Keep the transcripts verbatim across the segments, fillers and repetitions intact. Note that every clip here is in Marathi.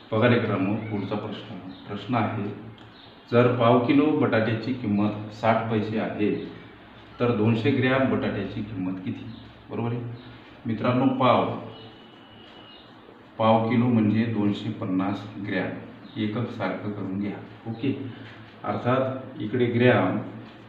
बघा लेकरांनो, पुढचा प्रश्न प्रश्न आहे, जर पाव किलो बटाट्याची किंमत साठ पैसे आहे तर दोनशे ग्रॅम बटाट्याची किंमत किती? बरोबर आहे मित्रांनो. पाव पाव किलो म्हणजे दोनशे पन्नास ग्रॅम, एकक सारखं करून घ्या. ओके. अर्थात इकडे ग्रॅम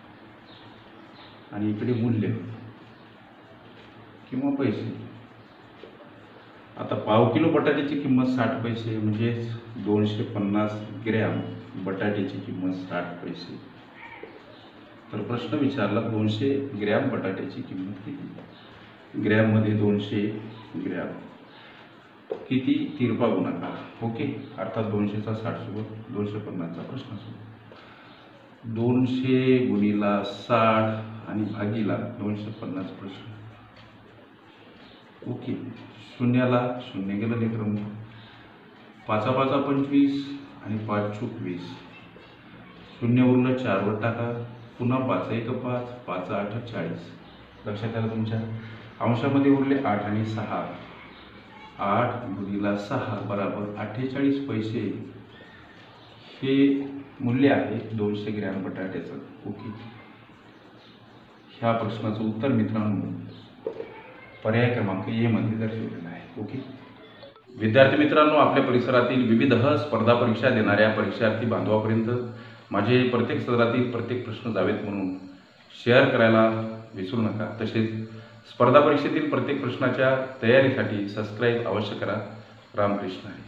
आणि इकडे मूल्य किंवा पैसे. आता पाव किलो बटाट्याची किंमत साठ पैसे म्हणजे दोनशे पन्नास ग्रॅम बटाट्याची किंमत साठ पैसे. तर प्रश्न विचारला, दोनशे ग्रॅम बटाट्याची किंमत किती? ग्रॅममध्ये दोनशे ग्रॅम किती तिरपा गुणाकार. ओके. अर्थात दोनशेचा साठ सोबत दोनशे पन्नासचा प्रश्न सोबत दोनशे गुणिला साठ आणि भागीला दोनशे पन्नास प्रश्न. ओके. शून्याला शून्य गेलं लेकरांनो. पाचा पाचा पंचवीस आणि पाच चूक वीस. शून्य उरलं चारवर टाका. पुन्हा पाच एक पाच, पाच आठ चाळीस. लक्षात आलं तुमच्या. अंशामध्ये उरले आठ आणि सहा. आठ गुणिला सहा बरोबर अठ्ठेचाळीस पैसे हे मूल्य आहे दोनशे ग्रॅम बटाट्याचं. ओके. ह्या प्रश्नाचं उत्तर मित्रांनो पर्याय क्रमांक ए मध्ये दर्शवलेलं आहे. ओके. विद्यार्थी मित्रांनो, आपल्या परिसरातील विविध स्पर्धा परीक्षा देणाऱ्या परीक्षार्थी बांधवापर्यंत माझे प्रत्येक सत्रातील प्रत्येक प्रश्न जावेत म्हणून शेअर करायला विसरू नका. तसेच स्पर्धा परीक्षेतील प्रत्येक प्रश्नाच्या तयारीसाठी सबस्क्राईब अवश्य करा. रामकृष्ण.